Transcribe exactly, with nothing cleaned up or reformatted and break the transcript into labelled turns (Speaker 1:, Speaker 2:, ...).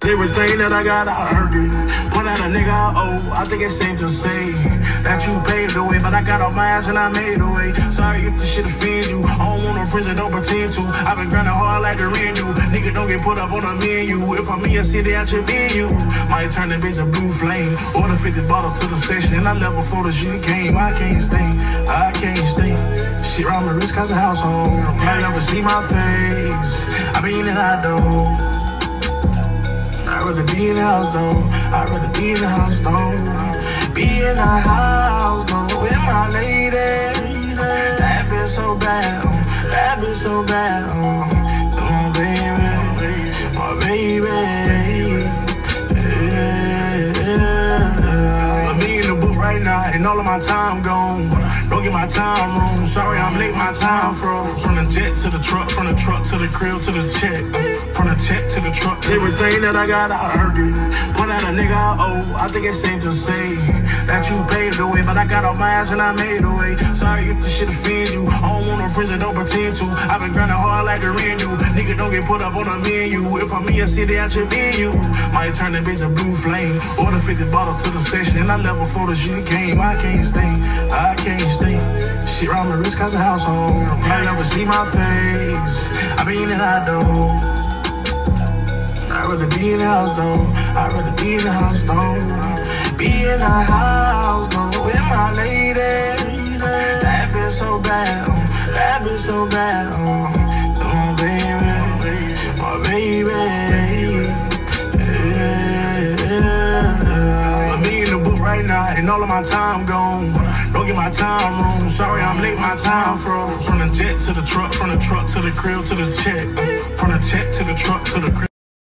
Speaker 1: Everything that I got, I earned it. Put out a nigga I owe, I think it's safe to say that you paved the way, but I got off my ass and I made a way. Sorry if this shit offends you. I don't want no prison, don't pretend to. I've been grinding hard like the renew. Nigga, don't get put up on a menu. If I'm in your city, I should be you. Might turn the bitch a blue flame. Order fifty bottles to the session, and I left before the shit came. I can't stay, I can't stay. Shit round my wrist cause the household. Probably never see my face. I mean it, I don't. I'd rather be in the house though. I'd rather be in the house though. Be in the house though with my lady. That bitch so bad, oh. That bitch so bad, oh. My baby, my baby. Yeah. I'm in the book right now and all of my time gone. Don't get my time wrong. Sorry, I'm late, my time froze. From the jet to the truck, from the truck to the crib to the check. From the check to the truck. Everything that I got, I earned it. Put out a nigga I owe, I think it's safe to say that you paved the way, but I got off my ass and I made a way. Sorry if this shit offends you. I don't want no prison, don't pretend to. I've been grinding hard like the renew. Nigga, don't get put up on a menu. If I'm in your city, I should be you. Might turn the bitch a blue flame. Order fifty bottles to the session, and I left before the shit came. I can't stay, I can't stay. Shit round my wrist cause the household. Probably never see my face. I mean it, I don't. I'd rather be in the house though. I'd rather be in the house though. Be in the house though with my lady. That bitch so bad, oh. That bitch so bad, oh. My baby, my baby. Yeah. I'm in the book right now and all of my time gone. Don't get my time wrong. Sorry, I'm late, my time froze. From the jet to the truck, from the truck to the crib to the check. From the check to the truck to the crib.